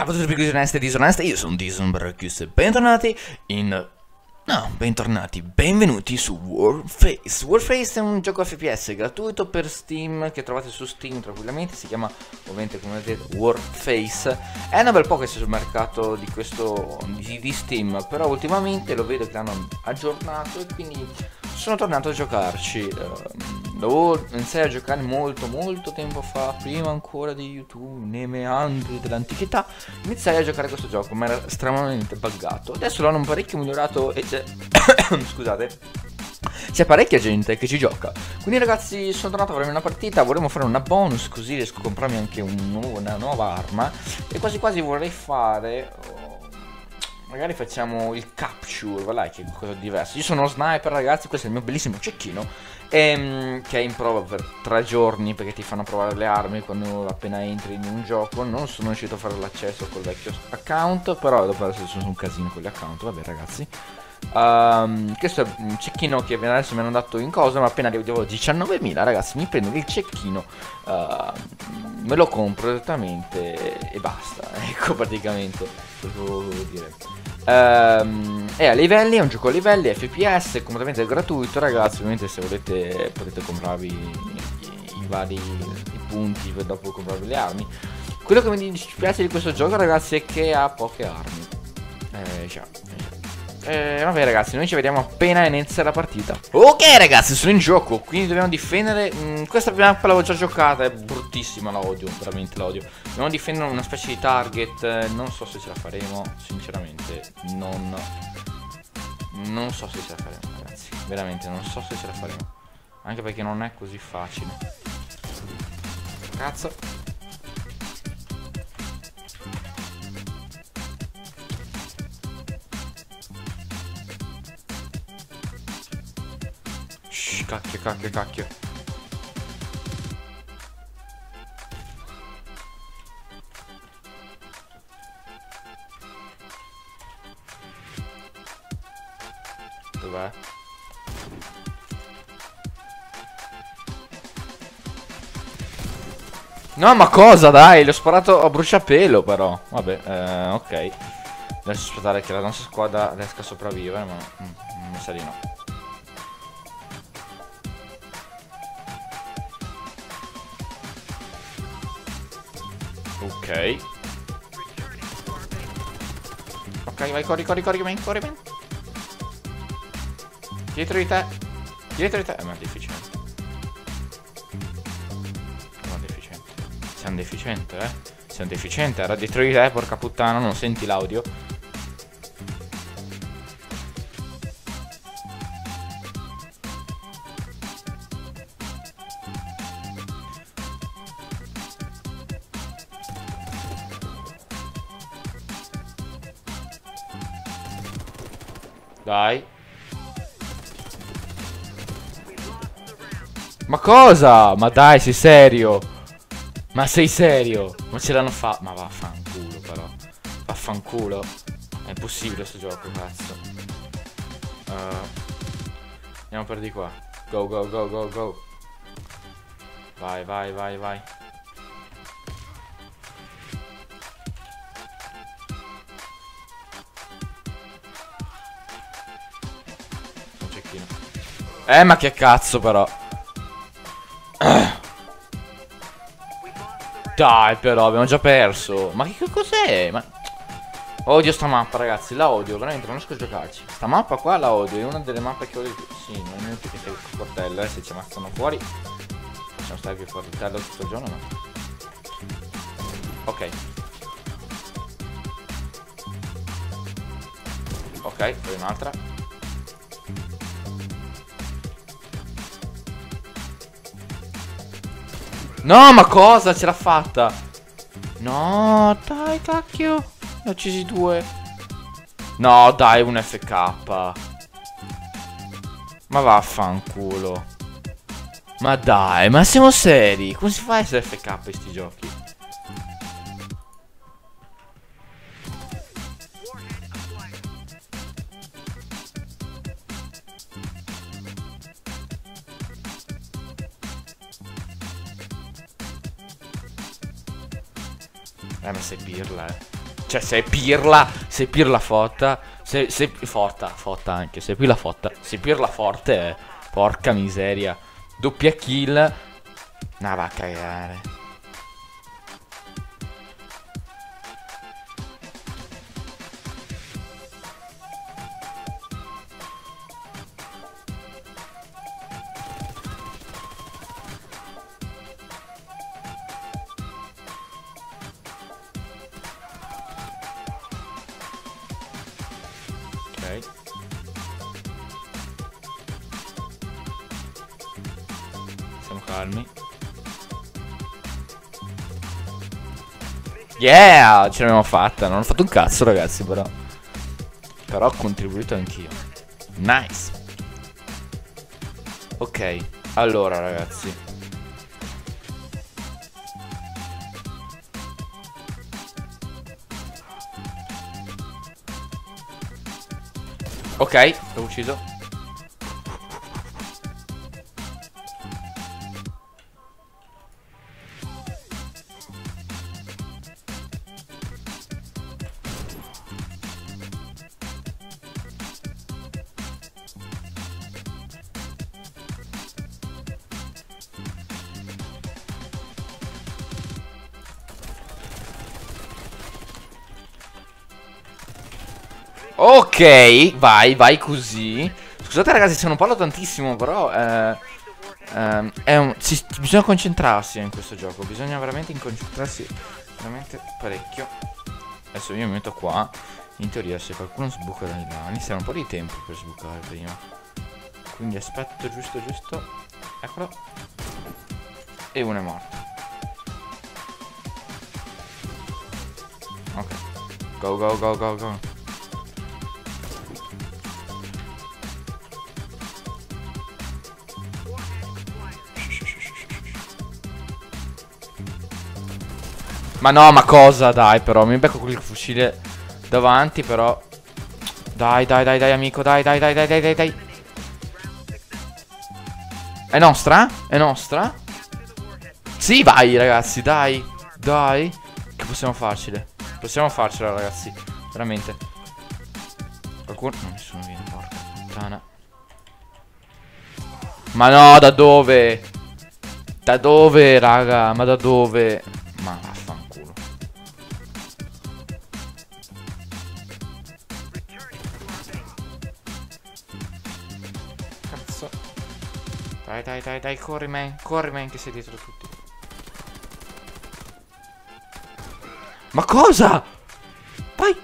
Salve a tutti i onesti e disonesti, io sono Dison Baracus e bentornati in... No, benvenuti su Warface. Warface è un gioco FPS gratuito per Steam che trovate su Steam tranquillamente, si chiama ovviamente come vedete Warface. È una bel po' che sia sul mercato di questo di Steam, però ultimamente lo vedo che l'hanno aggiornato e quindi sono tornato a giocarci. Lo iniziai a giocare molto tempo fa, prima ancora di YouTube, nei meandri dell'antichità. Iniziai a giocare questo gioco, ma era estremamente buggato. Adesso l'hanno parecchio migliorato e c'è... Scusate, c'è parecchia gente che ci gioca. Quindi ragazzi, sono tornato a farmi una partita. Vorremmo fare una bonus, così riesco a comprarmi anche una nuova arma. E quasi quasi vorrei fare... magari facciamo il capture, voilà, che è qualcosa di diverso. Io sono uno sniper ragazzi, questo è il mio bellissimo cecchino, che è in prova per 3 giorni, perché ti fanno provare le armi quando appena entri in un gioco. Non sono riuscito a fare l'accesso col vecchio account, però dopo adesso sono un casino con gli account, vabbè ragazzi. Questo è un cecchino che adesso mi hanno dato in cosa, ma appena arrivo a 19.000 ragazzi mi prendo il cecchino, me lo compro esattamente e basta. Ecco praticamente cosa volevo dire. È a livelli, è un gioco a livelli, FPS, è completamente gratuito ragazzi. Ovviamente se volete potete comprarvi i vari punti per dopo comprarvi le armi. Quello che mi dispiace di questo gioco ragazzi è che ha poche armi. Vabbè ragazzi, noi ci vediamo appena inizia la partita. Ok ragazzi, sono in gioco, quindi dobbiamo difendere. Questa prima mappa l'avevo già giocata, è bruttissima, la odio, veramente la odio. Dobbiamo difendere una specie di target. Non so se ce la faremo, sinceramente. Non so se ce la faremo ragazzi, veramente non so se ce la faremo. Anche perché non è così facile. Cazzo. Cacchio. Dov'è? No, ma cosa, dai? L'ho sparato a bruciapelo, però. Vabbè, ok. Adesso aspettare che la nostra squadra riesca a sopravvivere, ma mi sa di no. Ok, vai, corri, man. Dietro di te. Ma è deficiente. Sei un deficiente, Sei un deficiente, era dietro di te, porca puttana, non senti l'audio? Dai. Ma cosa? Ma dai, sei serio? Ma sei serio? Ma ce l'hanno fatta? Ma vaffanculo però. Vaffanculo. È impossibile sto gioco, cazzo. Andiamo per di qua. Go. Vai. Ma che cazzo però. Dai però, abbiamo già perso. Ma che cos'è? Ma... odio sta mappa ragazzi, la odio, veramente non riesco a giocarci. Sta mappa qua la odio, è una delle mappe che odio di più. Sì, non è inutile che sei il coltello, se ci ammazzano fuori possiamo stare qui fuori il coltello tutto il giorno, no? Ok, poi un'altra. No, ma cosa? Ce l'ha fatta? No, dai, cacchio. Ne ho uccisi 2. No, dai, un FK. Ma vaffanculo. Ma dai, ma siamo seri? Come si fa a essere FK in sti giochi? Ma sei pirla, Cioè, sei pirla fotta. Sei forta anche. Sei pirla fotta. Sei pirla forte. Porca miseria. Doppia kill. No, va a cagare. Ok. Siamo calmi. Yeah! Ce l'abbiamo fatta. Non ho fatto un cazzo, ragazzi, però. Però ho contribuito anch'io. Nice. Ok. Allora, ragazzi. Ok, l'ho ucciso. Ok, vai così. Scusate ragazzi se non parlo tantissimo, però bisogna concentrarsi in questo gioco. Bisogna veramente concentrarsi veramente parecchio. Adesso io mi metto qua. In teoria se qualcuno sbuca da là, mi serve un po' di tempo per sbucare prima. Quindi aspetto giusto. Eccolo. E uno è morto. Ok. Go. Ma no, ma cosa? Dai, però, mi becco quel fucile davanti, però. Dai, amico, dai. È nostra? È nostra? Sì, vai, ragazzi, dai. Che possiamo farcela, ragazzi. Veramente. Qualcuno? No, nessuno viene, porca puttana. Ma no, da dove? Da dove, raga? Ma da dove? Ma vaffanculo. Cazzo. Dai, corri man, che sei dietro tutti. Ma cosa? Vai.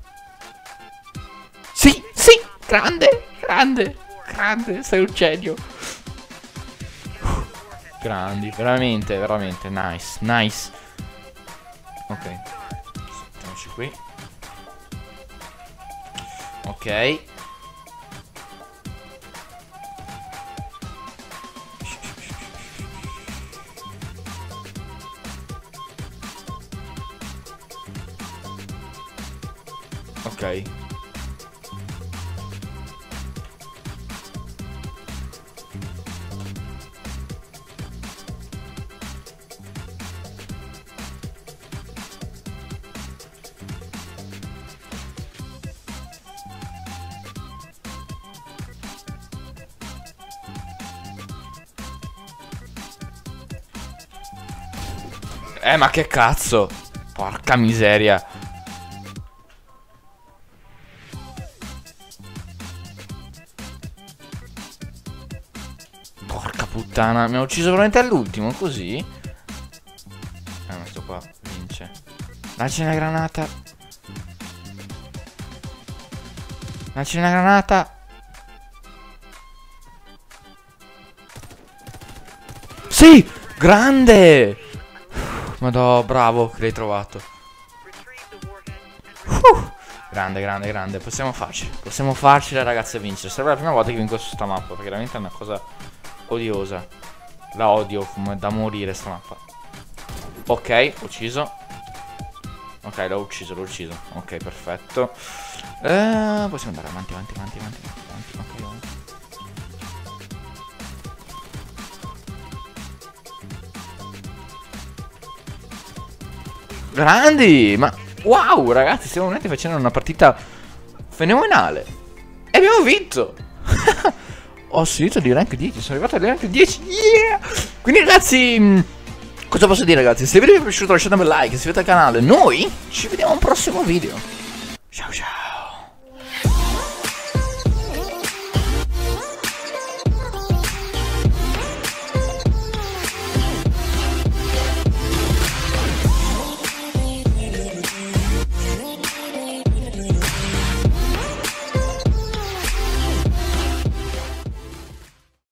Sì, grande, sei un genio. Grandi, veramente, nice. Ok, mettiamoci qui. Ok. Ok. Ma che cazzo? Porca miseria. Porca puttana. Mi ha ucciso veramente all'ultimo, così? Questo qua vince. Dacci una granata. Sì! Grande! Madò, bravo che l'hai trovato. Grande. Possiamo farcela, ragazzi, a vincere. Sarebbe la prima volta che vinco su sta mappa, perché veramente è una cosa odiosa. La odio come da morire sta mappa. Ok, ucciso. Ok, l'ho ucciso. Ok, perfetto. Possiamo andare avanti. Ok, avanti. Grandi! Ma Wow, ragazzi, stiamo veramente facendo una partita fenomenale. E abbiamo vinto. Ho salito di rank 10, sono arrivato al rank 10. Yeah! Quindi ragazzi, cosa posso dire ragazzi? Se il video vi è piaciuto lasciatemi un like, iscrivetevi al canale. Noi ci vediamo al prossimo video. Ciao ciao.